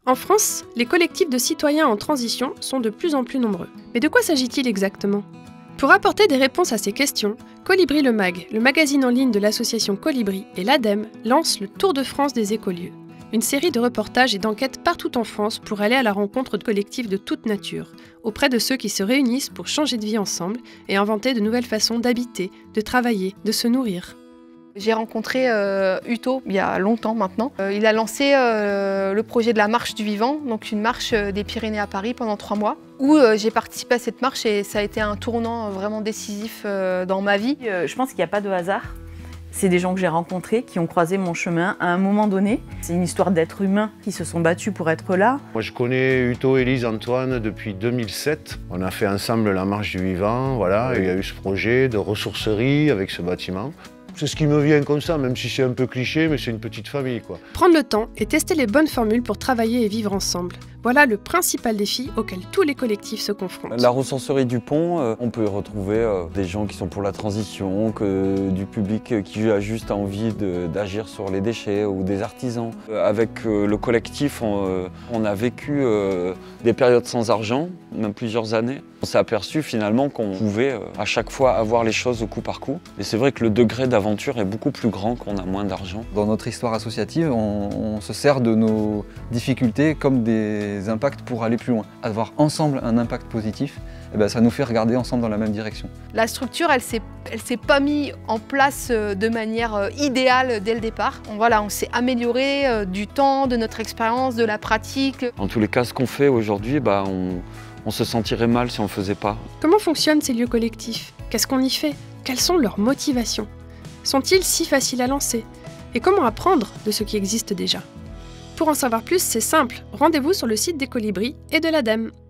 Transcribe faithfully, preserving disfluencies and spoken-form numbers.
En France, les collectifs de citoyens en transition sont de plus en plus nombreux. Mais de quoi s'agit-il exactement ? Pour apporter des réponses à ces questions, Colibri le Mag, le magazine en ligne de l'association Colibri et l'ADEME lancent le Tour de France des écolieux. Une série de reportages et d'enquêtes partout en France pour aller à la rencontre de collectifs de toute nature, auprès de ceux qui se réunissent pour changer de vie ensemble et inventer de nouvelles façons d'habiter, de travailler, de se nourrir. J'ai rencontré euh, Uto il y a longtemps maintenant. Euh, il a lancé euh, le projet de la marche du vivant, donc une marche des Pyrénées à Paris pendant trois mois, où euh, j'ai participé à cette marche et ça a été un tournant vraiment décisif euh, dans ma vie. Euh, je pense qu'il n'y a pas de hasard. C'est des gens que j'ai rencontrés, qui ont croisé mon chemin à un moment donné. C'est une histoire d'êtres humains qui se sont battus pour être là. Moi, je connais Uto, Élise, Antoine depuis deux mille sept. On a fait ensemble la marche du vivant, voilà. Et il y a eu ce projet de ressourcerie avec ce bâtiment. C'est ce qui me vient comme ça, même si c'est un peu cliché, mais c'est une petite famille, quoi. Prendre le temps et tester les bonnes formules pour travailler et vivre ensemble. Voilà le principal défi auquel tous les collectifs se confrontent. La ressourcerie du pont, euh, on peut y retrouver euh, des gens qui sont pour la transition, que, du public qui a juste envie d'agir sur les déchets ou des artisans. Euh, avec euh, le collectif, on, euh, on a vécu euh, des périodes sans argent, même plusieurs années. On s'est aperçu finalement qu'on pouvait euh, à chaque fois avoir les choses au coup par coup. Et c'est vrai que le degré d'aventure est beaucoup plus grand quand on a moins d'argent. Dans notre histoire associative, on, on se sert de nos difficultés comme des impacts pour aller plus loin. Avoir ensemble un impact positif, eh ben, ça nous fait regarder ensemble dans la même direction. La structure, elle s'est, elle s'est pas mise en place de manière idéale dès le départ. On, voilà, on s'est amélioré du temps, de notre expérience, de la pratique. En tous les cas, ce qu'on fait aujourd'hui, bah, on, on se sentirait mal si on ne le faisait pas. Comment fonctionnent ces lieux collectifs? Qu'est-ce qu'on y fait? Quelles sont leurs motivations? Sont-ils si faciles à lancer? Et comment apprendre de ce qui existe déjà? Pour en savoir plus, c'est simple, rendez-vous sur le site des Colibris et de l'ADEME.